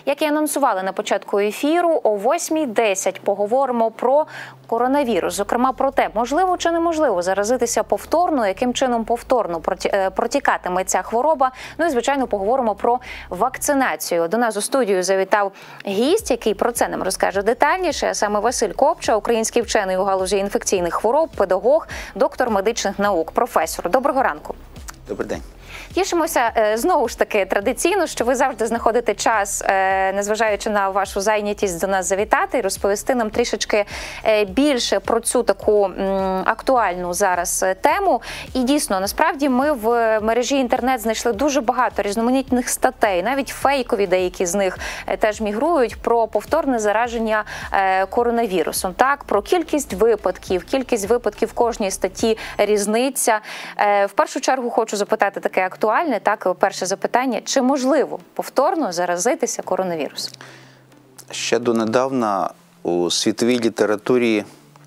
Як і анонсували на початку ефіру, о 8:10 поговоримо про коронавірус. Зокрема, про те, можливо чи неможливо заразитися повторно, яким чином повторно протікатиме ця хвороба. Ну і, звичайно, поговоримо про вакцинацію. До нас у студію завітав гість, який про це нам розкаже детальніше, а саме Василь Копча, український вчений у галузі інфекційних хвороб, педагог, доктор медичних наук, професор. Доброго ранку. Добрий день. Тішимося, знову ж таки, традиційно, що ви завжди знаходите час, незважаючи на вашу зайнятість, до нас завітати і розповісти нам трішечки більше про цю таку актуальну зараз тему. І дійсно, насправді, ми в мережі інтернет знайшли дуже багато різноманітних статей, навіть фейкові деякі з них теж мігрують, про повторне зараження коронавірусом. Так, про кількість випадків в кожній статті різниця. В першу чергу хочу запитати таке актуальне, так, перше запитання, чи можливо повторно заразитися коронавірусом? Ще донедавна у світовій літературі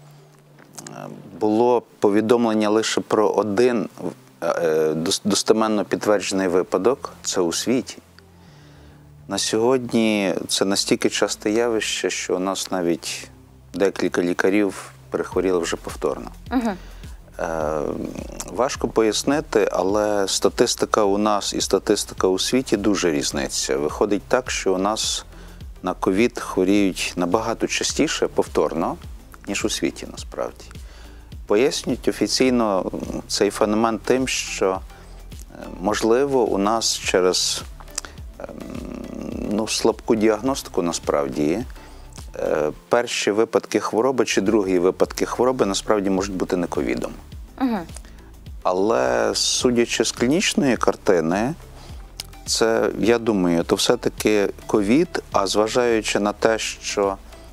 було повідомлення лише про один достеменно підтверджений випадок, це у світі. На сьогодні це настільки часте явище, що у нас навіть декілька лікарів перехворіли вже повторно. Угу. Важко пояснити, але статистика у нас і статистика у світі дуже різниця. Виходить так, що у нас на ковід хворіють набагато частіше повторно, ніж у світі насправді. Пояснюють офіційно цей феномен тим, що, можливо, у нас через слабку діагностику насправді перші випадки хвороби чи другі випадки хвороби насправді можуть бути не ковідом. Угу. Але судячи з клінічної картини, це, я думаю, то все-таки ковід, а зважаючи на те, що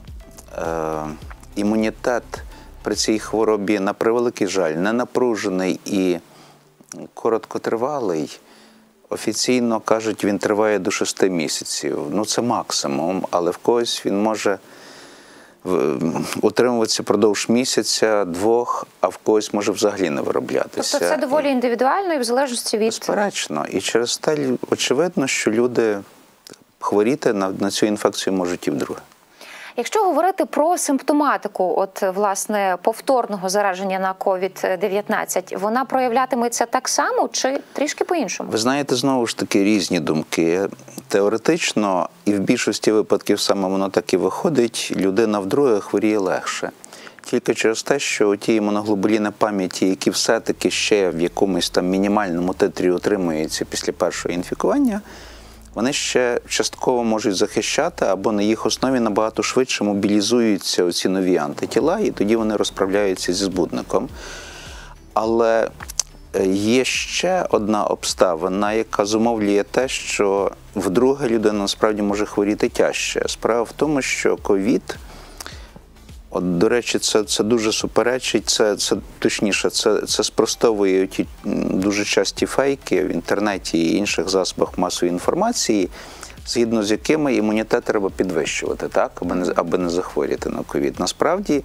імунітет при цій хворобі, на превеликий жаль, не напружений і короткотривалий, офіційно кажуть, він триває до 6 місяців. Ну, це максимум, але в когось він може утримуватися продовж місяця, 2, а в когось може взагалі не вироблятися. Тобто це доволі індивідуально і в залежності від... Безперечно. І через те очевидно, що люди хворіти на цю інфекцію можуть і вдруге. Якщо говорити про симптоматику, власне, повторного зараження на COVID-19, вона проявлятиметься так само чи трішки по-іншому? Ви знаєте, знову ж таки, різні думки. Теоретично, і в більшості випадків саме воно так і виходить, людина вдруге хворіє легше. Тільки через те, що ті імуноглобуліни пам'яті, які все-таки ще в якомусь там мінімальному титрі утримуються після першого інфікування, вони ще частково можуть захищати, або на їх основі набагато швидше мобілізуються оці нові антитіла, і тоді вони розправляються зі збудником. Але є ще одна обставина, яка зумовлює те, що вдруге людина насправді може хворіти тяжче. Справа в тому, що ковід, до речі, це дуже суперечить, це спростовує ті дуже часті фейки в інтернеті і інших засобах масової інформації, згідно з якими імунітет треба підвищувати, так, аби не захворіти на ковід. Насправді,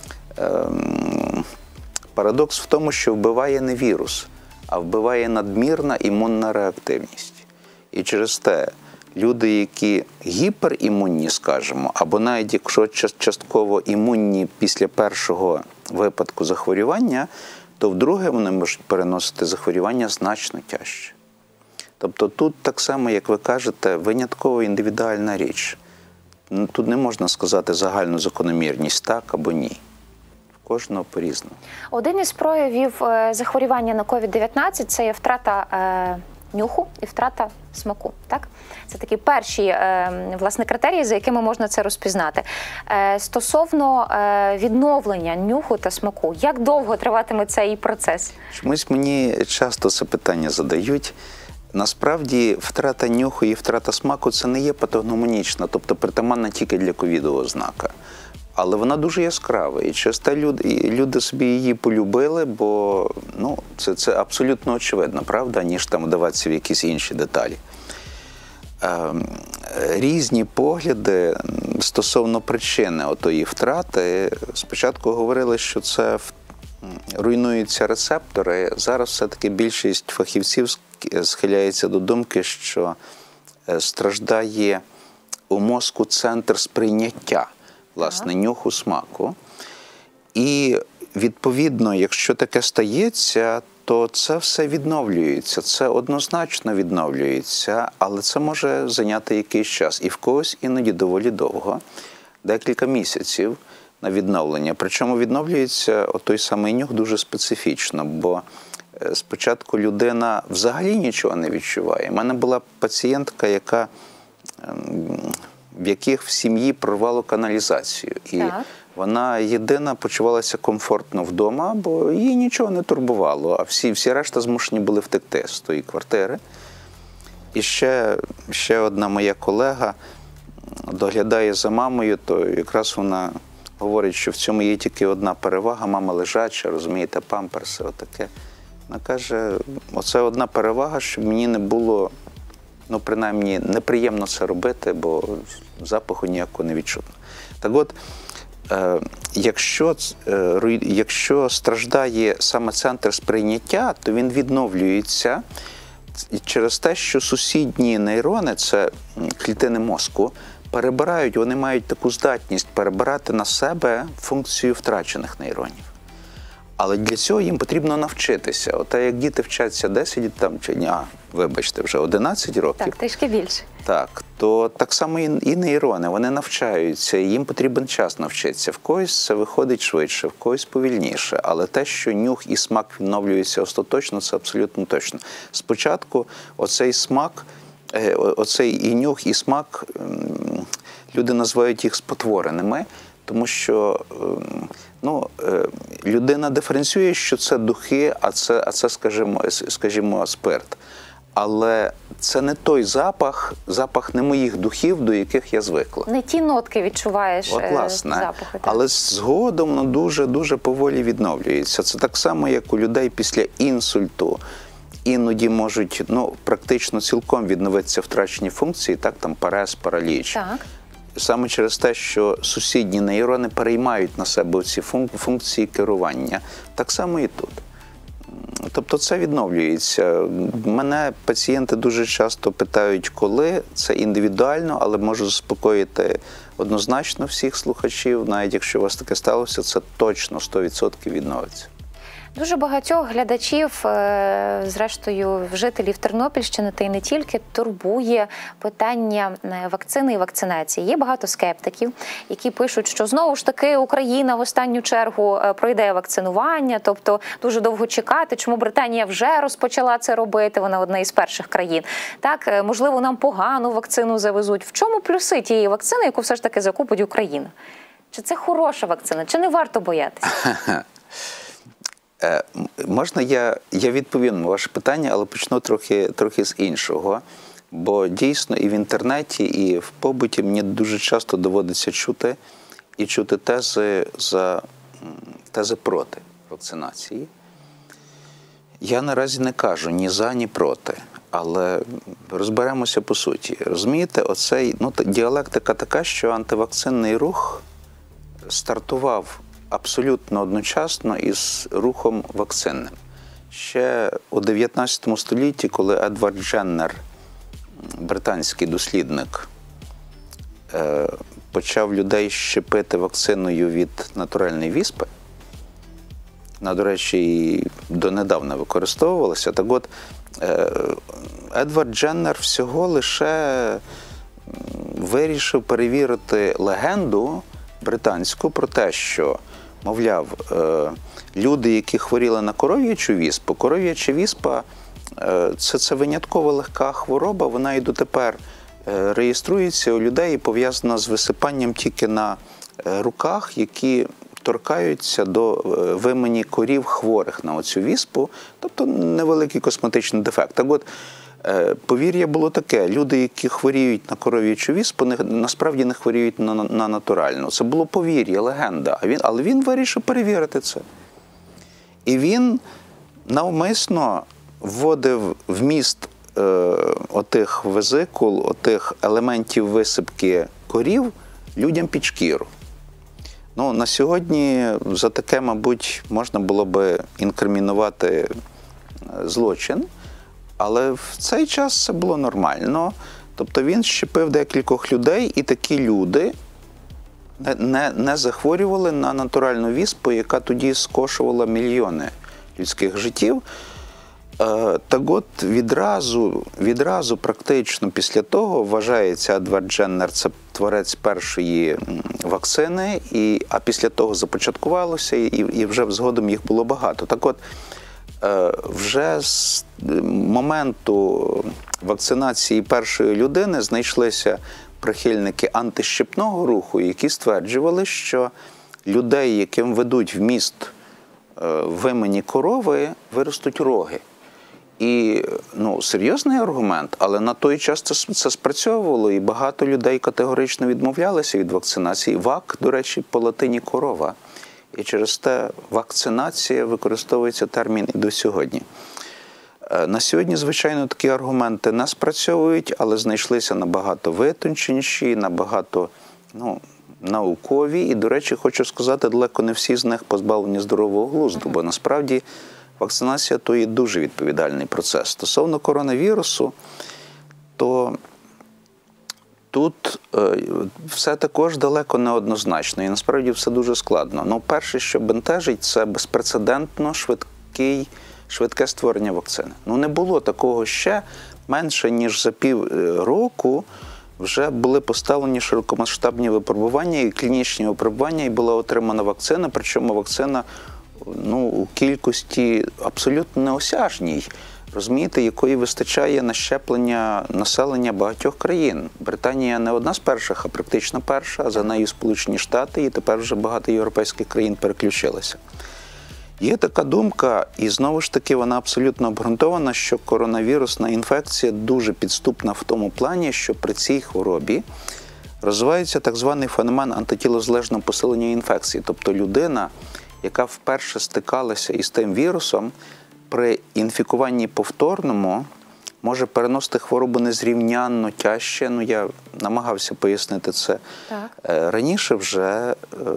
парадокс в тому, що вбиває не вірус, а вбиває надмірна імунна реактивність. І через те люди, які гіперімунні, скажімо, або навіть якщо частково імунні після першого випадку захворювання, то вдруге вони можуть переносити захворювання значно тяжче. Тобто тут так само, як ви кажете, винятково індивідуальна річ. Тут не можна сказати загальну закономірність так або ні. В кожного по-різному. Один із проявів захворювання на COVID-19 – це є втрата нюху і втрата смаку. Так? Це такі перші, власне, критерії, за якими можна це розпізнати. Стосовно відновлення нюху та смаку, як довго триватиме цей процес? Чомусь мені часто це питання задають. Насправді, втрата нюху і втрата смаку – це не є патогномонічна, тобто притаманна тільки для ковіду ознака. Але вона дуже яскрава, і через те люди собі її полюбили, бо це абсолютно очевидно, правда, ніж там вдаватися в якісь інші деталі. Різні погляди стосовно причини отої втрати. Спочатку говорили, що це руйнуються рецептори. Зараз все-таки більшість фахівців схиляється до думки, що страждає у мозку центр сприйняття, власне, нюху, смаку. І, відповідно, якщо таке стається, то це все відновлюється, це однозначно відновлюється, але це може зайняти якийсь час. І в когось іноді доволі довго, декілька місяців на відновлення. Причому відновлюється той самий нюх дуже специфічно, бо спочатку людина взагалі нічого не відчуває. У мене була пацієнтка, в яких в сім'ї прорвало каналізацію. І вона єдина почувалася комфортно вдома, бо їй нічого не турбувало, а всі решта змушені були втекти з тої квартири. І ще одна моя колега доглядає за мамою, то якраз вона говорить, що в цьому є тільки одна перевага, мама лежача, розумієте, памперси, отаке. Вона каже, оце одна перевага, щоб мені не було, принаймні, неприємно це робити, бо запаху ніякого не відчутно. Так от, якщо страждає саме центр сприйняття, то він відновлюється через те, що сусідні нейрони, це клітини мозку, перебирають, вони мають таку здатність перебирати на себе функцію втрачених нейронів. Але для цього їм потрібно навчитися. От як діти вчаться 10 вже 11 років. Так, трішки більше. Так, то так само і нейрони, вони навчаються, і їм потрібен час навчитися. В когось це виходить швидше, в когось повільніше. Але те, що нюх і смак відновлюються остаточно, це абсолютно точно. Спочатку оцей смак, оцей і нюх, і смак, люди називають їх спотвореними, тому що людина диференціює, що це духи, а це скажімо, спирт. Але це не той запах не моїх духів, до яких я звикла. Не ті нотки відчуваєш запахи. Але згодом воно дуже-дуже поволі відновлюється. Це так само, як у людей після інсульту. Іноді можуть практично цілком відновитися втрачені функції, там парез, параліч. Так. Саме через те, що сусідні нейрони переймають на себе ці функції керування. Так само і тут. Тобто це відновлюється. Мене пацієнти дуже часто питають, коли. Це індивідуально, але можу заспокоїти однозначно всіх слухачів. Навіть якщо у вас таке сталося, це точно 100% відновиться. Дуже багатьох глядачів, зрештою, жителів Тернопільщини, та й не тільки, турбує питання вакцини і вакцинації. Є багато скептиків, які пишуть, що знову ж таки Україна в останню чергу пройде вакцинування, тобто дуже довго чекати, чому Британія вже розпочала це робити, вона одна із перших країн. Так, можливо, нам погану вакцину завезуть. В чому плюси тієї вакцини, яку все ж таки закупить Україна? Чи це хороша вакцина, чи не варто боятися? Можна я відповім на ваше питання, але почну трохи з іншого. Бо дійсно і в інтернеті, і в побуті мені дуже часто доводиться чути тези проти вакцинації. Я наразі не кажу ні за, ні проти, але розберемося по суті. Розумієте, діалектика така, що антивакцинний рух стартував абсолютно одночасно із рухом вакцинним. Ще у 19 столітті, коли Едвард Дженнер, британський дослідник, почав людей щепити вакциною від натуральної віспи, вона, до речі, і донедавна використовувалася, так от Едвард Дженнер всього лише вирішив перевірити легенду британську про те, що, мовляв, люди, які хворіли на коров'ячу віспу, коров'яча віспа – це винятково легка хвороба, вона і дотепер реєструється у людей і пов'язана з висипанням тільки на руках, які торкаються до вимені корів хворих на оцю віспу, тобто невеликий косметичний дефект. Так от, повір'я було таке, люди, які хворіють на коров'ячу віспу, насправді не хворіють на натуральну. Це було повір'я, легенда, але він вирішив перевірити це. І він навмисно вводив вміст отих везикул, отих елементів висипки корів людям під шкіру. На сьогодні за таке, мабуть, можна було би інкримінувати злочин, але в цей час це було нормально. Тобто він щепив декількох людей, і такі люди не захворювали на натуральну віспу, яка тоді скошувала мільйони людських життів. Так от відразу практично після того вважається Едвард Дженнер, це творець першої вакцини, а після того започаткувалося, і вже згодом їх було багато. Так от, вже з моменту вакцинації першої людини знайшлися прихильники антищепного руху, які стверджували, що людей, яким ведуть в міст вимані корови, виростуть роги. І, серйозний аргумент, але на той час це спрацьовувало, і багато людей категорично відмовлялися від вакцинації. Вак, до речі, по латині корова. І через те вакцинація використовується термін і до сьогодні. На сьогодні, звичайно, такі аргументи не спрацьовують, але знайшлися набагато витонченіші, набагато наукові. І, до речі, хочу сказати, далеко не всі з них позбавлені здорового глузду, бо насправді вакцинація – то є дуже відповідальний процес. Стосовно коронавірусу, то тут все також далеко не однозначно, і насправді все дуже складно. Перше, що бентежить, це безпрецедентно швидке створення вакцини. Не було такого ще. Менше, ніж за півроку вже були поставлені широкомасштабні випробування і клінічні випробування, і була отримана вакцина, причому вакцина у кількості абсолютно неосяжній, розумієте, якої вистачає на щеплення населення багатьох країн. Британія не одна з перших, а практично перша, а за нею Сполучені Штати, і тепер вже багато європейських країн переключилися. Є така думка, і знову ж таки вона абсолютно обґрунтована, що коронавірусна інфекція дуже підступна в тому плані, що при цій хворобі розвивається так званий феномен антитілозалежного посилення інфекції. Тобто людина, яка вперше стикалася із тим вірусом, при інфікуванні повторному може переносити хворобу незрівнянно тяжче. Я намагався пояснити це раніше вже,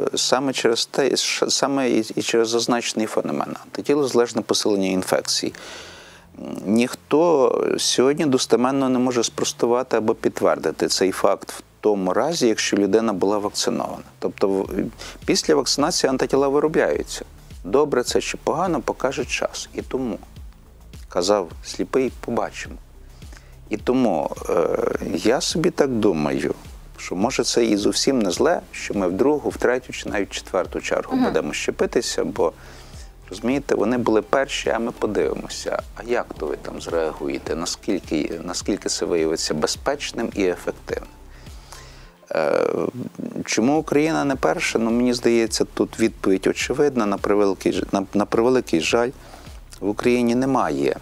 саме і через зазначений феномен – антитілозалежне посилення інфекції. Ніхто сьогодні достеменно не може спростувати або підтвердити цей факт в тому разі, якщо людина була вакцинована. Тобто після вакцинації антитіла виробляються. Добре це чи погано, покаже час. І тому, казав сліпий, побачимо. І тому я собі так думаю, що може це і зовсім не зле, що ми в другу, в третю чи навіть в четверту чергу будемо щепитися, бо, розумієте, вони були перші, а ми подивимося, а як то ви там зреагуєте, наскільки це виявиться безпечним і ефективним. Чому Україна не перша? Мені здається, тут відповідь очевидна. На превеликий жаль, в Україні немає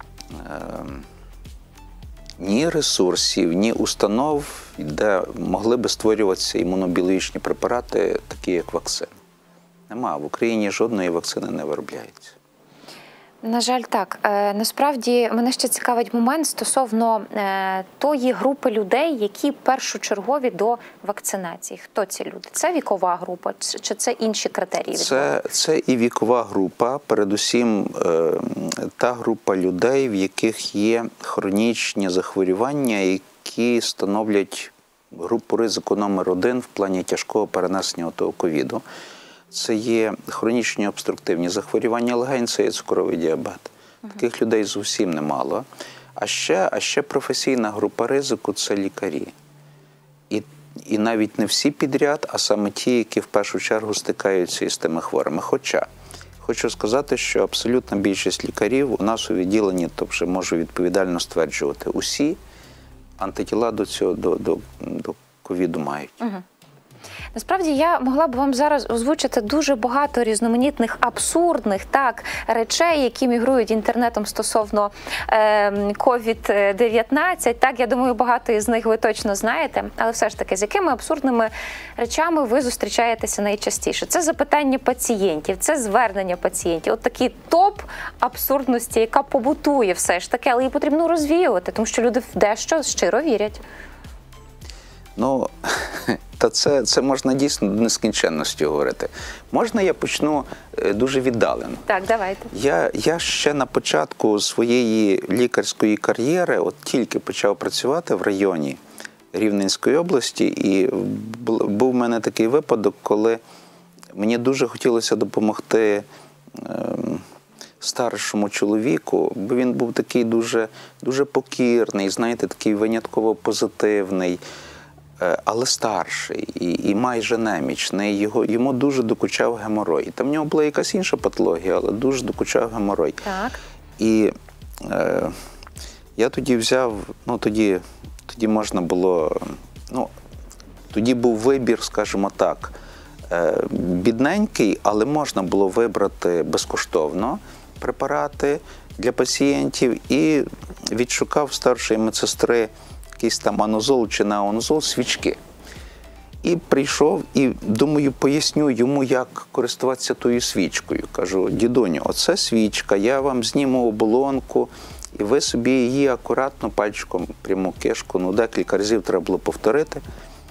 ні ресурсів, ні установ, де могли би створюватися імунобіологічні препарати, такі як вакцини. Нема. В Україні жодної вакцини не виробляється. На жаль, так. Насправді, мене ще цікавить момент стосовно тої групи людей, які першочергові до вакцинації. Хто ці люди? Це вікова група чи це інші критерії? Це і вікова група, передусім та група людей, в яких є хронічні захворювання, які становлять групу ризику номер 1 в плані тяжкого перенесення того ковіду. Це є хронічні обструктивні захворювання легень, це є цукровий діабет. Таких людей зовсім немало. А ще професійна група ризику – це лікарі. І навіть не всі підряд, а саме ті, які в першу чергу стикаються із тими хворими. Хоча, хочу сказати, що абсолютна більшість лікарів у нас у відділенні, то вже можу відповідально стверджувати, усі антитіла до ковіду мають. Насправді, я могла б вам зараз озвучити дуже багато різноманітних абсурдних речей, які мігрують інтернетом стосовно COVID-19. Я думаю, багато із них ви точно знаєте. Але все ж таки, з якими абсурдними речами ви зустрічаєтеся найчастіше? Це запитання пацієнтів, це звернення пацієнтів. От такий топ абсурдності, яка побутує все ж таки, але її потрібно розвіювати, тому що люди в дещо щиро вірять. Та це можна дійсно до нескінченності говорити. Можна я почну дуже віддалено? Так, давайте. Я ще на початку своєї лікарської кар'єри от тільки почав працювати в районі Рівненської області, і був в мене такий випадок, коли мені дуже хотілося допомогти старшому чоловіку, бо він був такий дуже, дуже покірний, знаєте, такий винятково позитивний, але старший і майже немічний. Йому дуже докучав геморой. Там в нього була якась інша патологія, але дуже докучав геморой. Так. І я тоді взяв, тоді можна було, тоді був вибір, скажімо так, бідненький, але можна було вибрати безкоштовно препарати для пацієнтів, і відшукав старшої медсестри якийсь там анозол чи неонозол, свічки. І прийшов, і думаю, поясню йому, як користуватися тою свічкою. Кажу: дідуню, оце свічка, я вам зніму оболонку, і ви собі її акуратно пальчиком прямо кишку, декілька разів треба було повторити.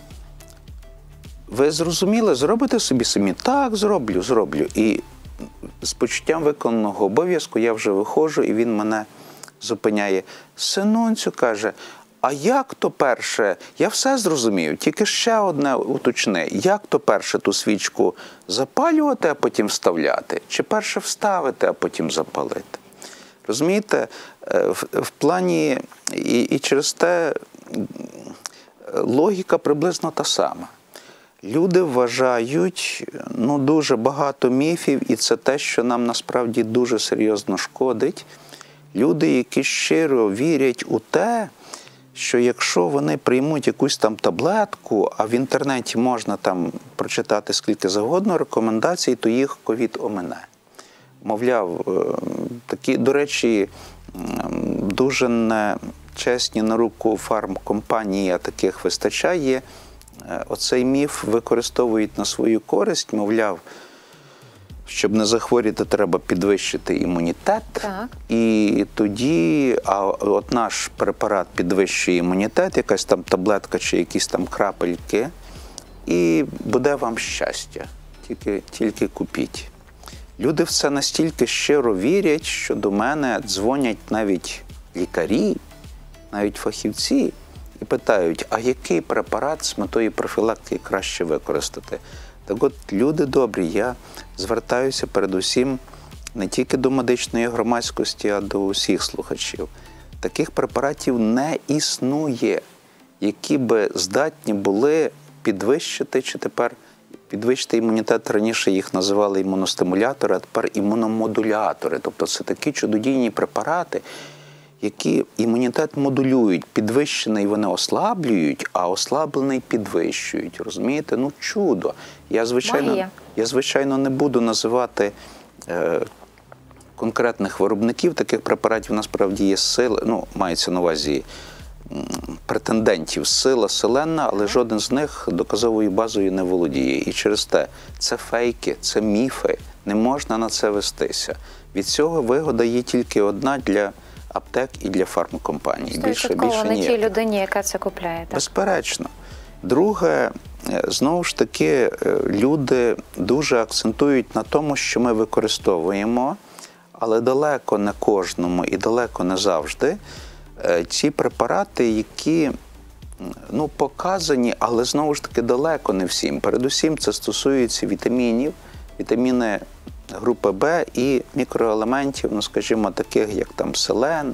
Ви зрозуміли, зробите собі самі? Так, зроблю. І з почуттям виконаного обов'язку я вже виходжу, і він мене зупиняє. Синонцю, каже, а як то перше, я все зрозумів, тільки ще одне уточни, як то перше ту свічку запалювати, а потім вставляти, чи перше вставити, а потім запалити? Розумієте, в плані, і через те логіка приблизно та сама. Люди вважають, дуже багато міфів, і це те, що нам насправді дуже серйозно шкодить. Люди, які щиро вірять у те, що якщо вони приймуть якусь там таблетку, а в інтернеті можна там прочитати скільки завгодно рекомендацій, то їх ковід омине. Мовляв, такі, до речі, дуже нечесні на руку фармкомпанії, а таких вистачає, оцей міф використовують на свою користь, мовляв, щоб не захворіти, треба підвищити імунітет. Так. І тоді, от наш препарат підвищує імунітет, якась там таблетка чи якісь там крапельки, і буде вам щастя, тільки купіть. Люди в це настільки щиро вірять, що до мене дзвонять навіть лікарі, навіть фахівці, і питають, а який препарат з метою профілактики краще використати? Так от, люди добрі, я звертаюся передусім не тільки до медичної громадськості, а до усіх слухачів. Таких препаратів не існує, які би здатні були підвищити, чи тепер підвищити імунітет. Раніше їх називали імуностимулятори, а тепер імуномодулятори. Тобто це такі чудодійні препарати, які імунітет модулюють. Підвищений вони ослаблюють, а ослаблений підвищують. Розумієте? Чудо. Я, звичайно, не буду називати конкретних виробників таких препаратів. Насправді є сили, мається на увазі претендентів, сила селенна, але жоден з них доказовою базою не володіє. І через те це фейки, це міфи, не можна на це вестися. Від цього вигода є тільки одна для аптек і для фармкомпаній. Більше не тій людині, яка це купляє. Так? Безперечно. Друге, знову ж таки, люди дуже акцентують на тому, що ми використовуємо, але далеко не кожному і далеко не завжди, ці препарати, які показані, але знову ж таки далеко не всім. Передусім це стосується вітамінів, вітаміни групи Б і мікроелементів, скажімо, таких як там селен,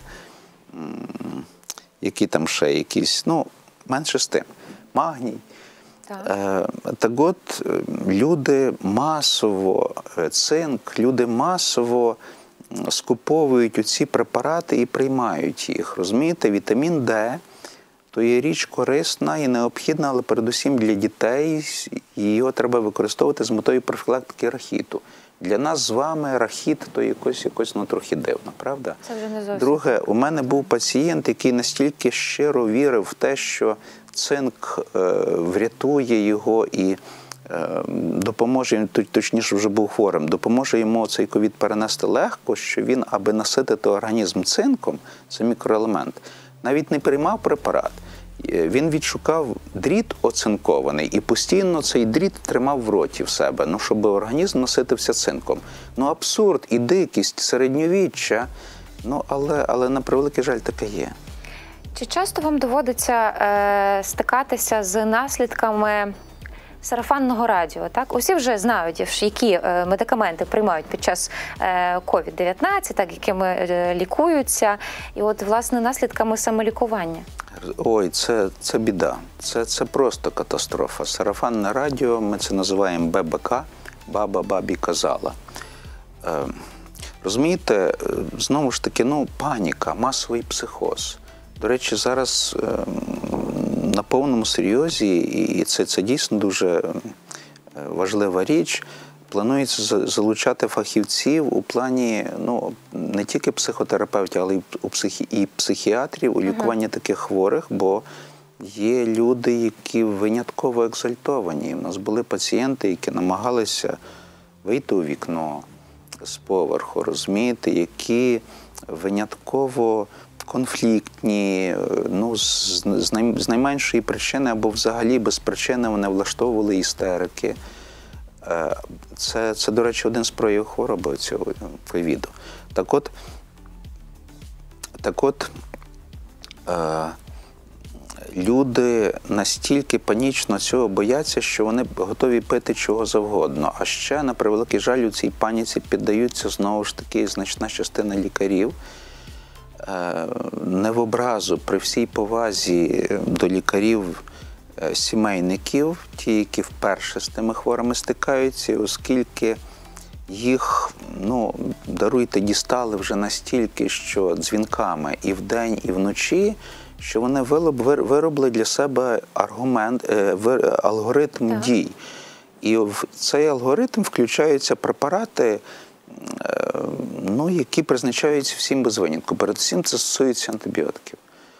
які там ще якісь, менше з тим, магній. Так от, люди масово, цинк, люди масово скуповують оці препарати і приймають їх. Розумієте, вітамін Д – то є річ корисна і необхідна, але передусім для дітей, і його треба використовувати з метою профілактики рахіту. Для нас з вами рахіт – то якось трохи дивно, правда? Це вже не зовсім. Друге, у мене був пацієнт, який настільки щиро вірив в те, що цинк врятує його і допоможе, точніше вже був хворим, допоможе йому цей ковід перенести легко, що він, аби наситити організм цинком, це мікроелемент, навіть не приймав препарат. Він відшукав дріт оцинкований і постійно цей дріт тримав в роті в себе, ну, щоб організм наситився цинком. Ну, абсурд і дикість середньовіччя, ну, але на превеликий жаль таке є. Чи часто вам доводиться стикатися з наслідками сарафанного радіо? Так? Усі вже знають, які медикаменти приймають під час COVID-19, так, якими лікуються, і от, власне, наслідками самолікування. Ой, це біда. Це просто катастрофа. Сарафанне радіо, ми це називаємо ББК, баба бабі казала. Розумієте, знову ж таки, ну, паніка, масовий психоз. До речі, зараз на повному серйозі, і це дійсно дуже важлива річ, планується залучати фахівців у плані, ну, не тільки психотерапевтів, але і психіатрів у лікуванні таких хворих, бо є люди, які винятково екзальтовані. У нас були пацієнти, які намагалися вийти у вікно з поверху, розумієте, які винятково конфліктні, ну, з найменшої причини або взагалі без причини вони влаштовували істерики. Це, до речі, один з проявів хвороби цього ковіду. Так от, люди настільки панічно цього бояться, що вони готові пити чого завгодно. А ще, на превеликий жаль, у цій паніці піддаються, знову ж таки, значна частина лікарів. Не в образу, при всій повазі до лікарів-сімейників, ті, які вперше з тими хворими стикаються, оскільки їх, ну, даруйте, дістали вже настільки, що дзвінками і вдень, і вночі, що вони виробили для себе алгоритм дій. І в цей алгоритм включаються препарати, ну, які призначаються всім без винятку. Передусім це стосується антибіотиків.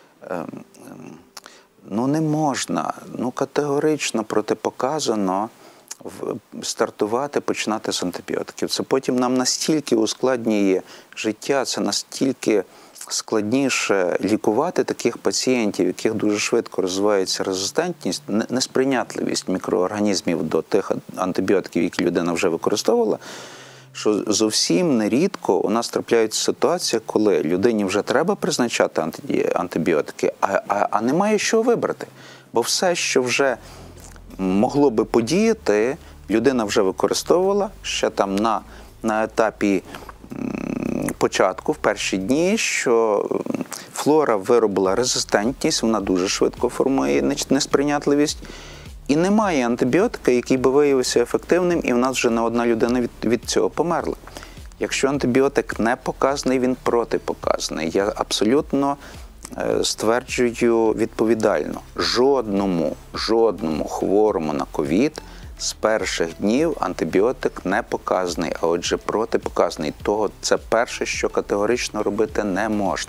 Ну, не можна, ну, категорично протипоказано стартувати, починати з антибіотиків. Це потім нам настільки ускладнює життя, це настільки складніше лікувати таких пацієнтів, яких дуже швидко розвивається резистентність, несприйнятливість мікроорганізмів до тих антибіотиків, які людина вже використовувала, що зовсім нерідко у нас трапляється ситуація, коли людині вже треба призначати антибіотики, а немає що вибрати. Бо все, що вже могло би подіяти, людина вже використовувала ще там на етапі початку, в перші дні, що флора виробила резистентність, вона дуже швидко формує несприйнятливість. І немає антибіотика, який би виявився ефективним, і в нас вже не одна людина від цього померла. Якщо антибіотик не показаний, він протипоказаний. Я абсолютно стверджую відповідально. Жодному хворому на ковід з перших днів антибіотик не показаний, а отже протипоказаний. Того це перше, що категорично робити не можна.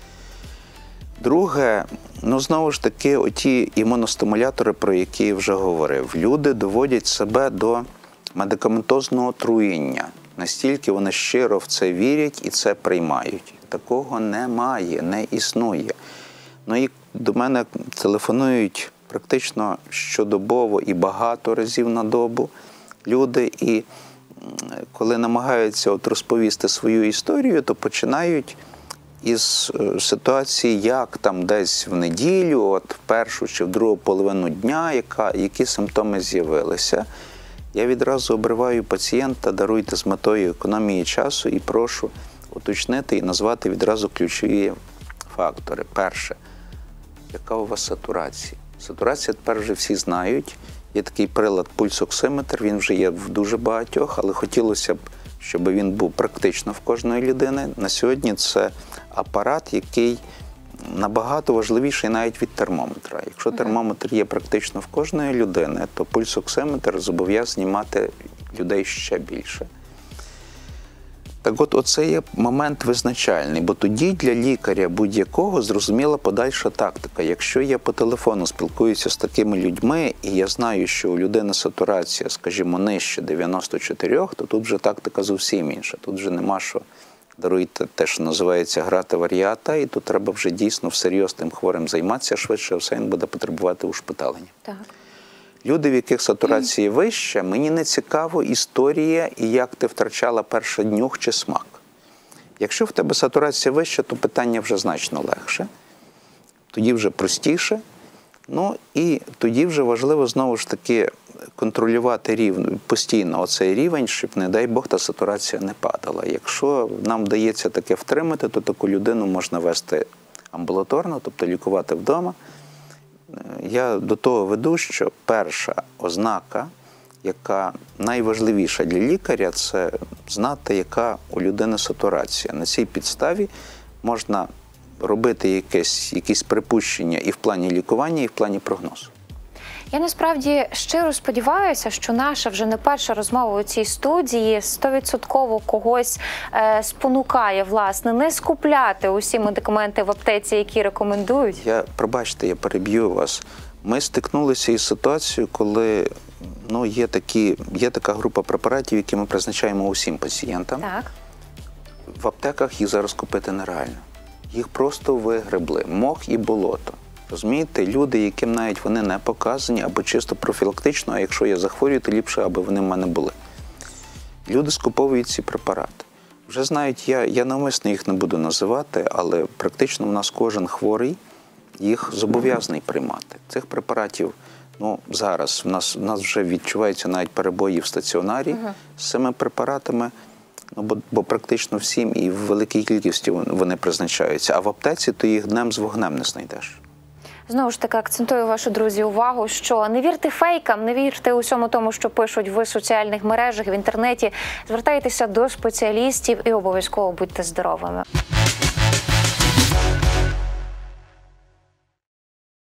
Друге, ну, знову ж таки, оті імуностимулятори, про які я вже говорив. Люди доводять себе до медикаментозного отруєння. Настільки вони щиро в це вірять і це приймають. Такого немає, не існує. Ну і до мене телефонують практично щодобово і багато разів на добу люди. І коли намагаються розповісти свою історію, то починають із ситуації, як там десь в неділю, от в першу чи в другу половину дня, які симптоми з'явилися. Я відразу обриваю пацієнта, даруйте з метою економії часу і прошу уточнити і назвати відразу ключові фактори. Перше, яка у вас сатурація? Сатурація тепер вже всі знають. Є такий прилад пульсоксиметр, він вже є в дуже багатьох, але хотілося б, щоб він був практично в кожної людини. На сьогодні це апарат, який набагато важливіший навіть від термометра. Якщо термометр є практично в кожної людини, то пульсоксиметр зобов'язаний мати людей ще більше. Так от, оце є момент визначальний, бо тоді для лікаря будь-якого зрозуміла подальша тактика. Якщо я по телефону спілкуюся з такими людьми, і я знаю, що у людини сатурація, скажімо, нижче 94, то тут вже тактика зовсім інша. Тут вже нема що даруйте те, що називається грати варіата, і тут треба вже дійсно всерйоз тим хворим займатися, швидше все він буде потребувати ушпиталення. Так. Люди, в яких сатурація вища, мені не цікаво історія і як ти втрачала перший нюх чи смак. Якщо в тебе сатурація вища, то питання вже значно легше, тоді вже простіше, ну і тоді вже важливо знову ж таки контролювати постійно оцей рівень, щоб, не дай Бог, та сатурація не падала. Якщо нам вдається таке втримати, то таку людину можна вести амбулаторно, тобто лікувати вдома. Я до того веду, що перша ознака, яка найважливіша для лікаря, це знати, яка у людини сатурація. На цій підставі можна робити якісь припущення і в плані лікування, і в плані прогнозу. Я насправді щиро сподіваюся, що наша вже не перша розмова у цій студії 100% когось спонукає, власне, не скупляти усі медикаменти в аптеці, які рекомендують. Пробачте, я переб'ю вас. Ми стикнулися із ситуацією, коли є така група препаратів, які ми призначаємо усім пацієнтам. Так. В аптеках їх зараз купити нереально. Їх просто вигребли. Мох і болото. Розумієте, люди, яким навіть вони не показані, або чисто профілактично, а якщо я захворюю, то ліпше, аби вони в мене були. Люди скуповують ці препарати. Вже знають, я навмисно їх не буду називати, але практично в нас кожен хворий їх зобов'язаний приймати. Цих препаратів, зараз в нас вже відчуваються навіть перебої в стаціонарі з цими препаратами, бо практично всім і в великій кількості вони призначаються. А в аптеці то їх днем з вогнем не знайдеш. Знову ж таки, акцентую вашу, друзі, увагу, що не вірте фейкам, не вірте усьому тому, що пишуть в соціальних мережах, в інтернеті. Звертайтеся до спеціалістів і обов'язково будьте здоровими.